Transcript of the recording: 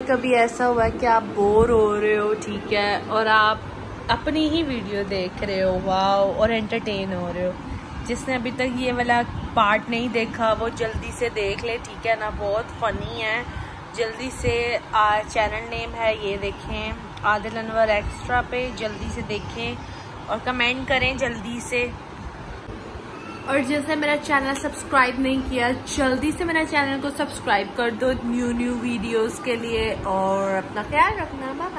कभी ऐसा हुआ है कि आप बोर हो रहे हो, ठीक है, और आप अपनी ही वीडियो देख रहे हो, वाओ, और एंटरटेन हो रहे हो। जिसने अभी तक ये वाला पार्ट नहीं देखा वो जल्दी से देख ले, ठीक है ना, बहुत फ़नी है। जल्दी से चैनल नेम है ये देखें, आदिल अनवर एक्स्ट्रा पे, जल्दी से देखें और कमेंट करें जल्दी से। और जिसने मेरा चैनल सब्सक्राइब नहीं किया, जल्दी से मेरा चैनल को सब्सक्राइब कर दो न्यू वीडियोस के लिए। और अपना ख्याल रखना, बाय।